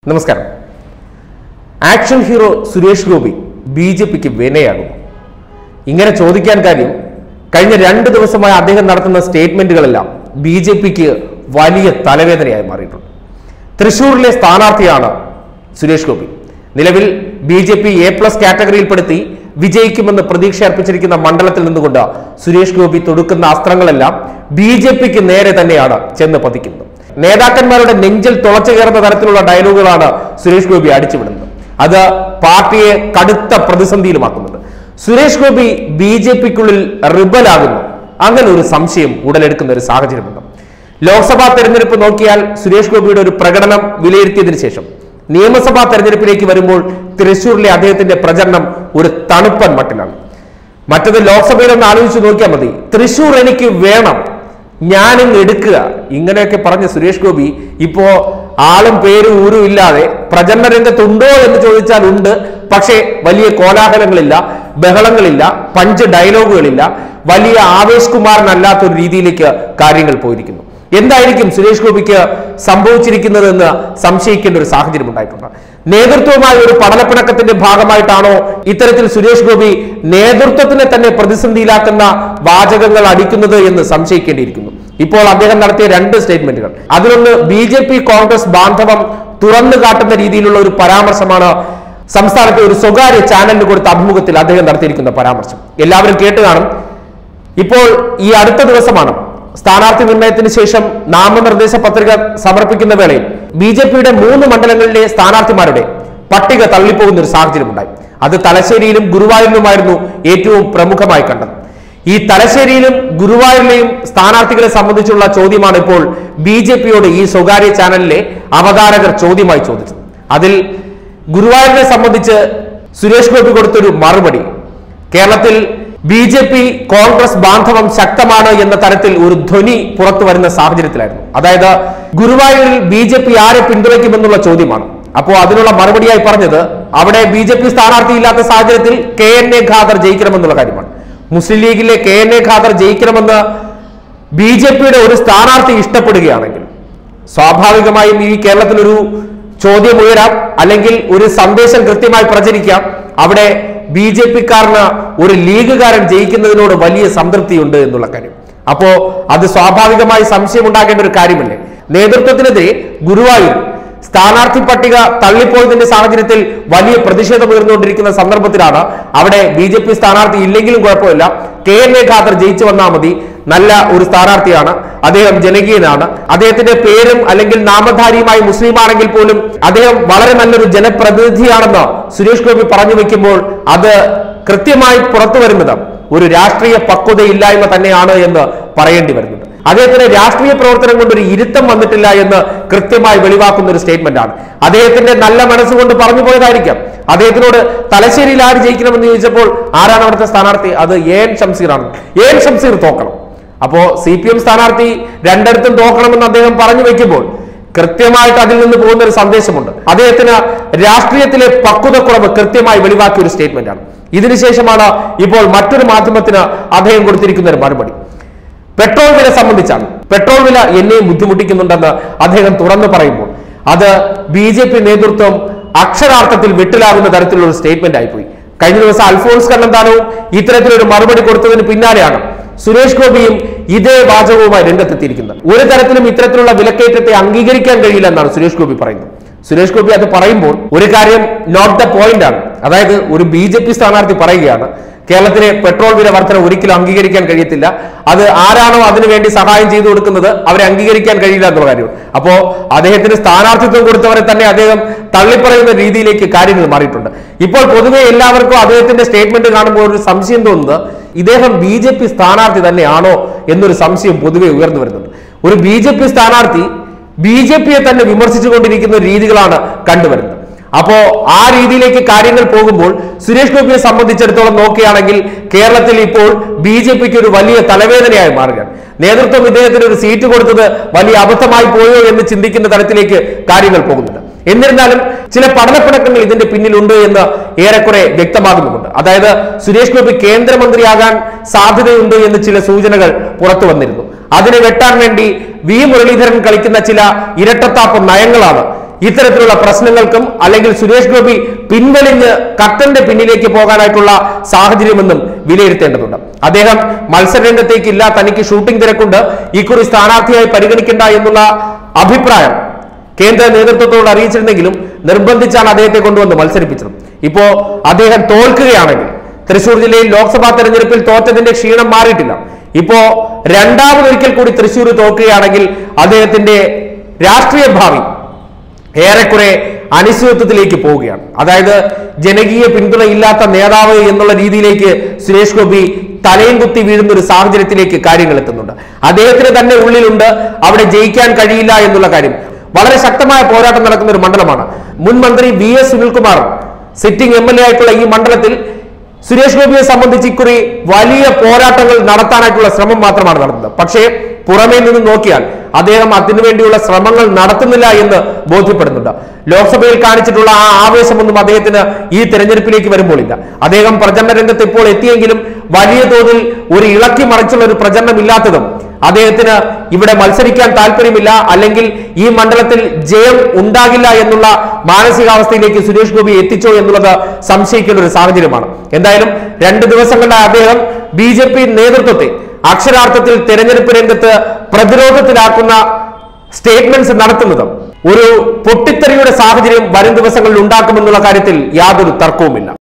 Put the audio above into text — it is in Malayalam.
നമസ്കാരം. ആക്ഷൻ ഹീറോ സുരേഷ് ഗോപി ബിജെപിക്ക് വിനയാകുന്നു. ഇങ്ങനെ ചോദിക്കാൻ കാര്യം, കഴിഞ്ഞ 2 ദിവസമായി അദ്ദേഹം നടത്തുന്ന സ്റ്റേറ്റ്മെന്റുകളെല്ലാം ബിജെപിക്ക് വലിയ തലവേദനയായി മാറിയിട്ടുണ്ട്. തൃശൂരിലെ സ്ഥാനാർത്ഥിയാണ് സുരേഷ് ഗോപി. നിലവിൽ ബിജെപി A+ കാറ്റഗറിയിൽപ്പെടുത്തി വിജയിക്കുമെന്ന് പ്രതീക്ഷ അർപ്പിച്ചിരിക്കുന്ന മണ്ഡലത്തിൽ നിന്നുകൊണ്ട് സുരേഷ് ഗോപി തൊടുക്കുന്ന അസ്ത്രങ്ങളെല്ലാം ബിജെപിക്ക് നേരെ തന്നെയാണ് ചെന്ന് പതിക്കുന്നത്. നേതാക്കന്മാരുടെ നെഞ്ചിൽ തുളച്ചു കയറുന്ന തരത്തിലുള്ള ഡയലോഗുകളാണ് സുരേഷ് ഗോപി അടിച്ചുവിടുന്നത്. അത് പാർട്ടിയെ കടുത്ത പ്രതിസന്ധിയിലുമാക്കുന്നുണ്ട്. സുരേഷ് ഗോപി ബിജെപിക്കുള്ളിൽ റിബലാകുന്നു, അങ്ങനെ ഒരു സംശയം ഉടലെടുക്കുന്ന ഒരു സാഹചര്യമുണ്ട്. ലോക്സഭാ തെരഞ്ഞെടുപ്പ് നോക്കിയാൽ സുരേഷ് ഗോപിയുടെ ഒരു പ്രകടനം വിലയിരുത്തിയതിനു ശേഷം നിയമസഭാ തെരഞ്ഞെടുപ്പിലേക്ക് വരുമ്പോൾ തൃശൂരിലെ അദ്ദേഹത്തിന്റെ പ്രചരണം ഒരു തണുപ്പൻ മട്ടിലാണ്. മറ്റത് ലോക്സഭയിൽ ഒന്ന് ആലോചിച്ച് നോക്കിയാൽ മതി. തൃശൂർ എനിക്ക് വേണം, ഞാനിങ്ങ് എടുക്കുക, ഇങ്ങനെയൊക്കെ പറഞ്ഞ സുരേഷ് ഗോപി ഇപ്പോ ആളും പേരും ഊരും ഇല്ലാതെ പ്രചരണ രംഗത്തുണ്ടോ എന്ന് ചോദിച്ചാൽ ഉണ്ട്. പക്ഷേ വലിയ കോലാഹലങ്ങളില്ല, ബഹളങ്ങളില്ല, പഞ്ച് ഡയലോഗുകളില്ല, വലിയ ആവേശ് കുമാറിനല്ലാത്തൊരു രീതിയിലേക്ക് കാര്യങ്ങൾ പോയിരിക്കുന്നു. എന്തായിരിക്കും സുരേഷ് ഗോപിക്ക് സംഭവിച്ചിരിക്കുന്നതെന്ന് സംശയിക്കേണ്ട ഒരു സാഹചര്യം ഉണ്ടായിട്ടുണ്ട്. നേതൃത്വവുമായി ഒരു പടലപ്പിണക്കത്തിന്റെ ഭാഗമായിട്ടാണോ ഇത്തരത്തിൽ സുരേഷ് ഗോപി നേതൃത്വത്തിനെ തന്നെ പ്രതിസന്ധിയിലാക്കുന്ന വാചകങ്ങൾ അടിക്കുന്നത് എന്ന് സംശയിക്കേണ്ടിയിരിക്കുന്നു. ഇപ്പോൾ അദ്ദേഹം നടത്തിയ 2 സ്റ്റേറ്റ്മെന്റുകൾ, അതിലൊന്ന് ബിജെപി കോൺഗ്രസ് ബാന്ധവം തുറന്നു കാട്ടുന്ന രീതിയിലുള്ള ഒരു പരാമർശമാണ് സംസ്ഥാനത്തെ ഒരു സ്വകാര്യ ചാനലിന് കൊടുത്ത അഭിമുഖത്തിൽ അദ്ദേഹം നടത്തിയിരിക്കുന്ന പരാമർശം. എല്ലാവരും കേട്ട് കാണും. ഇപ്പോൾ ഈ അടുത്ത ദിവസമാണ് സ്ഥാനാർത്ഥി നിർണയത്തിന് ശേഷം നാമനിർദ്ദേശ പത്രിക സമർപ്പിക്കുന്ന വേളയിൽ ബിജെപിയുടെ 3 മണ്ഡലങ്ങളിലെ സ്ഥാനാർത്ഥിമാരുടെ പട്ടിക തള്ളിപ്പോകുന്ന ഒരു സാഹചര്യം ഉണ്ടായി. അത് തലശ്ശേരിയിലും ഗുരുവായൂരിലുമായിരുന്നു ഏറ്റവും പ്രമുഖമായി കണ്ടത്. ഈ തലശ്ശേരിയിലും ഗുരുവായൂരിലെയും സ്ഥാനാർത്ഥികളെ സംബന്ധിച്ചുള്ള ചോദ്യമാണ് ഇപ്പോൾ ബിജെപിയോട് ഈ സ്വകാര്യ ചാനലിലെ അവതാരകർ ചോദ്യമായി ചോദിച്ചത്. അതിൽ ഗുരുവായൂരിനെ സംബന്ധിച്ച് സുരേഷ് ഗോപി കൊടുത്തൊരു മറുപടി, കേരളത്തിൽ ബിജെപി കോൺഗ്രസ് ബാന്ധവം ശക്തമാണ് എന്ന തരത്തിൽ ഒരു ധ്വനി പുറത്തു വരുന്ന സാഹചര്യത്തിലായിരുന്നു. അതായത് ഗുരുവായൂരിൽ ബിജെപി ആരെ പിന്തുണയ്ക്കുമെന്നുള്ള ചോദ്യമാണ്. അപ്പോൾ അതിനുള്ള മറുപടിയായി പറഞ്ഞത് അവിടെ ബിജെപി സ്ഥാനാർത്ഥി ഇല്ലാത്ത സാഹചര്യത്തിൽ KNA ഖാദർ ജയിക്കണമെന്നുള്ള കാര്യമാണ്. മുസ്ലിം ലീഗിലെ KNA ഖാദർ ജയിക്കണമെന്ന് ബിജെപിയുടെ ഒരു സ്ഥാനാർത്ഥി ഇഷ്ടപ്പെടുകയാണെങ്കിൽ സ്വാഭാവികമായും ഈ കേരളത്തിലൊരു ചോദ്യം ഉയരാം, അല്ലെങ്കിൽ ഒരു സന്ദേശം കൃത്യമായി പ്രചരിക്കാം. അവിടെ ബിജെപിക്കാരന് ഒരു ലീഗുകാരൻ ജയിക്കുന്നതിനോട് വലിയ സംതൃപ്തിയുണ്ട് എന്നുള്ള കാര്യം. അപ്പോ അത് സ്വാഭാവികമായി സംശയം ഉണ്ടാകേണ്ട ഒരു കാര്യമല്ലേ. നേതൃത്വത്തിനെതിരെ ഗുരുവായൂർ സ്ഥാനാർത്ഥി പട്ടിക തള്ളിപ്പോയതിന്റെ സാഹചര്യത്തിൽ വലിയ പ്രതിഷേധം ഉയർന്നുകൊണ്ടിരിക്കുന്ന സന്ദർഭത്തിലാണ് അവിടെ ബിജെപി സ്ഥാനാർത്ഥി ഇല്ലെങ്കിലും കുഴപ്പമില്ല, KNA ഖാദർ ജയിച്ചു വന്നാൽ മതി, നല്ല ഒരു സ്ഥാനാർത്ഥിയാണ്, അദ്ദേഹം ജനകീയനാണ്, അദ്ദേഹത്തിന്റെ പേരും അല്ലെങ്കിൽ നാമധാരിയുമായി മുസ്ലിം ആണെങ്കിൽ പോലും അദ്ദേഹം വളരെ നല്ലൊരു ജനപ്രതിനിധിയാണെന്ന് സുരേഷ് ഗോപി പറഞ്ഞു വെക്കുമ്പോൾ അത് കൃത്യമായി പുറത്തു വരുന്നത് ഒരു രാഷ്ട്രീയ പക്വതയില്ലായ്മ തന്നെയാണ് എന്ന് പറയേണ്ടി വരുന്നുണ്ട്. അദ്ദേഹത്തിന് രാഷ്ട്രീയ പ്രവർത്തനം കൊണ്ട് ഒരു ഇരുത്തം വന്നിട്ടില്ല എന്ന് കൃത്യമായി വെളിവാക്കുന്ന ഒരു സ്റ്റേറ്റ്മെന്റ് ആണ്. അദ്ദേഹത്തിന്റെ നല്ല മനസ്സുകൊണ്ട് പറഞ്ഞു പോയതായിരിക്കാം. അദ്ദേഹത്തിനോട് തലശ്ശേരിയിൽ ആര് ജയിക്കണമെന്ന് ചോദിച്ചപ്പോൾ ആരാണ് അവിടുത്തെ സ്ഥാനാർത്ഥി, അത് AN ഷംസീർ ആണ്. AN ഷംസീർ തോക്കണം. അപ്പോ CPM സ്ഥാനാർത്ഥി 2 തോക്കണമെന്ന് അദ്ദേഹം പറഞ്ഞു വെക്കുമ്പോൾ കൃത്യമായിട്ട് അതിൽ നിന്ന് പോകുന്ന ഒരു സന്ദേശമുണ്ട്. അദ്ദേഹത്തിന് രാഷ്ട്രീയത്തിലെ പക്വതക്കുറവ് കൃത്യമായി വെളിവാക്കിയ ഒരു സ്റ്റേറ്റ്മെന്റ് ആണ്. ഇതിനുശേഷമാണ് ഇപ്പോൾ മറ്റൊരു മാധ്യമത്തിന് അദ്ദേഹം കൊടുത്തിരിക്കുന്ന ഒരു മറുപടി. പെട്രോൾ വില സംബന്ധിച്ചാണ്. പെട്രോൾ വില എന്നെയും ബുദ്ധിമുട്ടിക്കുന്നുണ്ടെന്ന് അദ്ദേഹം തുറന്നു പറയുമ്പോൾ അത് ബിജെപി നേതൃത്വം അക്ഷരാർത്ഥത്തിൽ വെട്ടിലാകുന്ന തരത്തിലുള്ള ഒരു സ്റ്റേറ്റ്മെന്റ് ആയിപ്പോയി. കഴിഞ്ഞ ദിവസം അൽഫോൺസ് കണ്ണന്താനവും ഇത്തരത്തിലൊരു മറുപടി കൊടുത്തതിന് പിന്നാലെയാണ് സുരേഷ് ഗോപിയും ഇതേ വാചകവുമായി രംഗത്തെത്തിയിരിക്കുന്നത്. ഒരു തരത്തിലും ഇത്തരത്തിലുള്ള വിലക്കയറ്റത്തെ അംഗീകരിക്കാൻ കഴിയില്ല എന്നാണ് സുരേഷ് ഗോപി പറയുന്നത്. സുരേഷ് ഗോപി അത് പറയുമ്പോൾ ഒരു കാര്യം നോട്ട് ദ പോയിന്റ് ആണ്. അതായത് ഒരു ബിജെപി സ്ഥാനാർത്ഥി പറയുകയാണ് കേരളത്തിലെ പെട്രോൾ വില വർധന ഒരിക്കലും അംഗീകരിക്കാൻ കഴിയത്തില്ല, അത് ആരാണോ അതിനുവേണ്ടി സഹായം ചെയ്തു കൊടുക്കുന്നത് അവരെ അംഗീകരിക്കാൻ കഴിയില്ല എന്നുള്ള കാര്യം. അപ്പോ അദ്ദേഹത്തിന് സ്ഥാനാർത്ഥിത്വം കൊടുത്തവരെ തന്നെ അദ്ദേഹം തള്ളിപ്പറയുന്ന രീതിയിലേക്ക് കാര്യങ്ങൾ മാറിയിട്ടുണ്ട്. ഇപ്പോൾ പൊതുവെ എല്ലാവർക്കും അദ്ദേഹത്തിന്റെ സ്റ്റേറ്റ്മെന്റ് കാണുമ്പോൾ ഒരു സംശയം തോന്നുന്നത് ഇദ്ദേഹം ബിജെപി സ്ഥാനാർത്ഥി തന്നെയാണോ എന്നൊരു സംശയം പൊതുവെ ഉയർന്നു വരുന്നുണ്ട്. ഒരു ബിജെപി സ്ഥാനാർത്ഥി ബിജെപിയെ തന്നെ വിമർശിച്ചുകൊണ്ടിരിക്കുന്ന രീതികളാണ് കണ്ടുവരുന്നത്. അപ്പോ ആ രീതിയിലേക്ക് കാര്യങ്ങൾ പോകുമ്പോൾ സുരേഷ് ഗോപിയെ സംബന്ധിച്ചിടത്തോളം നോക്കുകയാണെങ്കിൽ കേരളത്തിൽ ഇപ്പോൾ ബിജെപിക്ക് ഒരു വലിയ തലവേദനയായി മാറുകയാണ്. നേതൃത്വം ഇദ്ദേഹത്തിന് ഒരു സീറ്റ് കൊടുത്തത് വലിയ അബദ്ധമായി പോയോ എന്ന് ചിന്തിക്കുന്ന തരത്തിലേക്ക് കാര്യങ്ങൾ പോകുന്നുണ്ട്. എന്നിരുന്നാലും ചില പഠനപ്പിണക്കങ്ങൾ ഇതിന്റെ പിന്നിലുണ്ട് എന്ന് ഏറെക്കുറെ വ്യക്തമാകുന്നുമുണ്ട്. അതായത് സുരേഷ് ഗോപി കേന്ദ്രമന്ത്രിയാകാൻ സാധ്യതയുണ്ട് എന്ന് ചില സൂചനകൾ പുറത്തു വന്നിരുന്നു. അതിനെ വെട്ടാൻ വേണ്ടി വി മുരളീധരൻ കളിക്കുന്ന ചില ഇരട്ടത്താപ്പ് നയങ്ങളാണ് ഇത്തരത്തിലുള്ള പ്രശ്നങ്ങൾക്കും അല്ലെങ്കിൽ സുരേഷ് ഗോപി പിൻവലിഞ്ഞ് കർട്ടന്റെ പിന്നിലേക്ക് പോകാനായിട്ടുള്ള സാഹചര്യമെന്നും വിലയിരുത്തേണ്ടതുണ്ട്. അദ്ദേഹം മത്സരരംഗത്തേക്കില്ല, തനിക്ക് ഷൂട്ടിംഗ് തിരക്കുണ്ട്, ഇക്കുറി സ്ഥാനാർത്ഥിയായി പരിഗണിക്കേണ്ട എന്നുള്ള അഭിപ്രായം കേന്ദ്ര നേതൃത്വത്തോട് അറിയിച്ചിരുന്നെങ്കിലും നിർബന്ധിച്ചാണ് അദ്ദേഹത്തെ കൊണ്ടുവന്ന് മത്സരിപ്പിച്ചത്. ഇപ്പോ അദ്ദേഹം തോൽക്കുകയാണെങ്കിൽ, തൃശൂർ ജില്ലയിൽ ലോക്സഭാ തെരഞ്ഞെടുപ്പിൽ തോറ്റതിന്റെ ക്ഷീണം മാറിയിട്ടില്ല. ഇപ്പോ രണ്ടാമതൊരിക്കൽ കൂടി തൃശൂർ തോൽക്കുകയാണെങ്കിൽ അദ്ദേഹത്തിന്റെ രാഷ്ട്രീയ ഭാവി ഏറെക്കുറെ അനിശ്ചിതത്വത്തിലേക്ക് പോവുകയാണ്. അതായത് ജനകീയ പിന്തുണയില്ലാത്ത നേതാവ് എന്നുള്ള രീതിയിലേക്ക് സുരേഷ് ഗോപി തലയും കുത്തി വീഴുന്ന ഒരു സാഹചര്യത്തിലേക്ക് കാര്യങ്ങൾ എത്തുന്നുണ്ട്. അദ്ദേഹത്തിന് തന്നെ ഉള്ളിലുണ്ട് അവിടെ ജയിക്കാൻ കഴിയില്ല എന്നുള്ള കാര്യം. വളരെ ശക്തമായ പോരാട്ടം നടക്കുന്ന ഒരു മണ്ഡലമാണ്. മുൻ മന്ത്രി VS സുനിൽകുമാർ സിറ്റിംഗ് MLA ആയിട്ടുള്ള ഈ മണ്ഡലത്തിൽ സുരേഷ് ഗോപിയെ സംബന്ധിച്ച് ഇക്കുറി വലിയ പോരാട്ടങ്ങൾ നടത്താനായിട്ടുള്ള ശ്രമം മാത്രമാണ് നടത്തുന്നത്. പക്ഷേ പുറമേ നിന്ന് നോക്കിയാൽ അദ്ദേഹം അതിനുവേണ്ടിയുള്ള ശ്രമങ്ങൾ നടത്തുന്നില്ല എന്ന് ബോധ്യപ്പെടുന്നുണ്ട്. ലോക്സഭയിൽ കാണിച്ചിട്ടുള്ള ആ ആവേശമൊന്നും അദ്ദേഹത്തിന് ഈ തെരഞ്ഞെടുപ്പിലേക്ക് വരുമ്പോൾ ഇല്ല. അദ്ദേഹം പ്രചരണ രംഗത്ത് ഇപ്പോൾ എത്തിയെങ്കിലും വലിയ തോതിൽ ഒരു ഇളക്കി മറിച്ചുള്ള ഒരു പ്രചരണം ഇല്ലാത്തതും അദ്ദേഹത്തിന് ഇവിടെ മത്സരിക്കാൻ താല്പര്യമില്ല, അല്ലെങ്കിൽ ഈ മണ്ഡലത്തിൽ ജയം ഉണ്ടാകില്ല എന്നുള്ള മാനസികാവസ്ഥയിലേക്ക് സുരേഷ് ഗോപി എത്തിച്ചോ എന്നുള്ളത് സംശയിക്കുന്ന ഒരു സാഹചര്യമാണ്. എന്തായാലും 2 ദിവസങ്ങളിലായി അദ്ദേഹം BJP നേതൃത്വത്തെ അക്ഷരാർത്ഥത്തിൽ തെരഞ്ഞെടുപ്പ് രംഗത്ത് പ്രതിരോധത്തിലാക്കുന്ന സ്റ്റേറ്റ്മെന്റ്സ് നടത്തുന്നത് ഒരു പൊട്ടിത്തെറിയുടെ സാഹചര്യം വരും ദിവസങ്ങളിൽ ഉണ്ടാക്കുമെന്നുള്ള കാര്യത്തിൽ യാതൊരു തർക്കവുമില്ല.